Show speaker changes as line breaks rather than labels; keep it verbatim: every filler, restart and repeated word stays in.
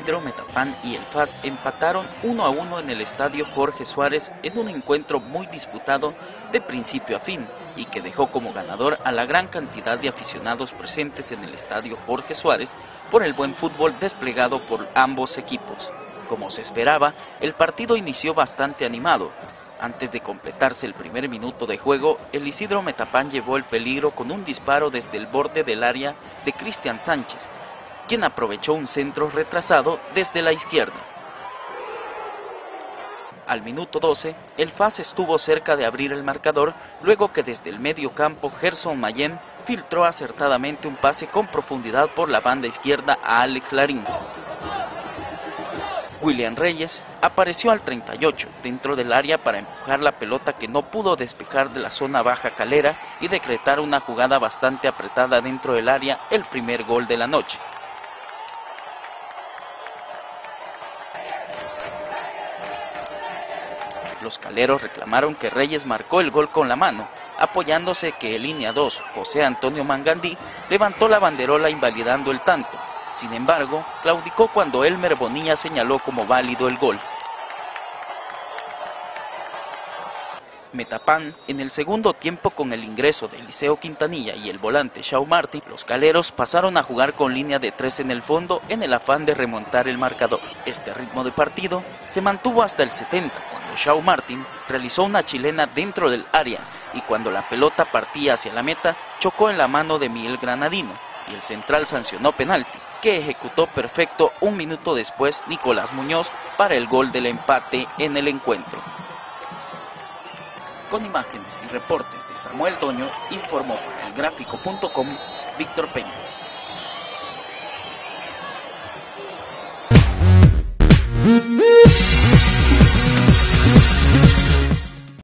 Isidro, Metapán y el F A S empataron uno a uno en el estadio Jorge Suárez en un encuentro muy disputado de principio a fin y que dejó como ganador a la gran cantidad de aficionados presentes en el estadio Jorge Suárez por el buen fútbol desplegado por ambos equipos. Como se esperaba, el partido inició bastante animado. Antes de completarse el primer minuto de juego, el Isidro Metapán llevó el peligro con un disparo desde el borde del área de Cristian Sánchez, quien aprovechó un centro retrasado desde la izquierda. Al minuto doce, el F A S estuvo cerca de abrir el marcador, luego que desde el medio campo Gerson Mayén filtró acertadamente un pase con profundidad por la banda izquierda a Alex Larín. William Reyes apareció al treinta y ocho dentro del área para empujar la pelota que no pudo despejar de la zona baja calera y decretar una jugada bastante apretada dentro del área, el primer gol de la noche. Los caleros reclamaron que Reyes marcó el gol con la mano, apoyándose que el línea dos, José Antonio Mangandí, levantó la banderola invalidando el tanto. Sin embargo, claudicó cuando Elmer Bonilla señaló como válido el gol. Metapán, en el segundo tiempo con el ingreso de Eliseo Quintanilla y el volante Shaw Martin, los caleros pasaron a jugar con línea de tres en el fondo en el afán de remontar el marcador. Este ritmo de partido se mantuvo hasta el setenta, cuando Shaw Martin realizó una chilena dentro del área y cuando la pelota partía hacia la meta, chocó en la mano de Miguel Granadino y el central sancionó penalti, que ejecutó perfecto un minuto después Nicolás Muñoz para el gol del empate en el encuentro. Con imágenes y reportes de Samuel Toño, informó para el gráfico punto com Víctor Peña.